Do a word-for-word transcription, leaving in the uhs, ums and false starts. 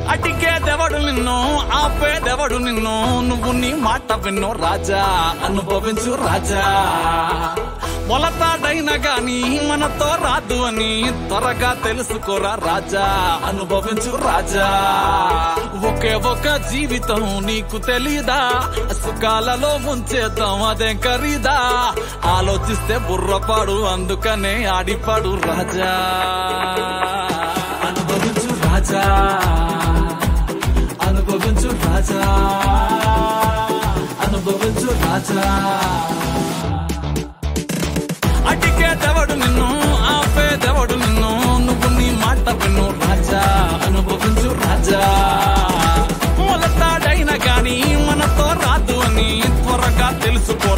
అటికేదెవడు నిన్ను ఆపేదెవడు నిన్ను నువ్వు నీ మాట విన్ను రాజా అనుభవించు రాజా మొలతాడైనా గాని మనతో రాదు అని త్వరగా తెలుసుకోరా రాజా అనుభవించు రాజా ఒకే ఒక జీవితం నీకు తెలీదా సుఖాలలో ముంచేద్దాం అదే ఖరీదా ఆలోచిస్తే బుర్రపాడు అందుకనే ఆడిపాడు రాజా అనుభవించు రాజా అనుభవించు రాజా అనుభవించు రాజా అటికేదెవడు నిన్ను ఆపేదెవడు నిన్ను నువ్వు నీ మాట విన్ను రాజా అనుభవించు రాజా మొలతాడైనా గాని మనతో రాదు అని త్వరగా తెలుసుకో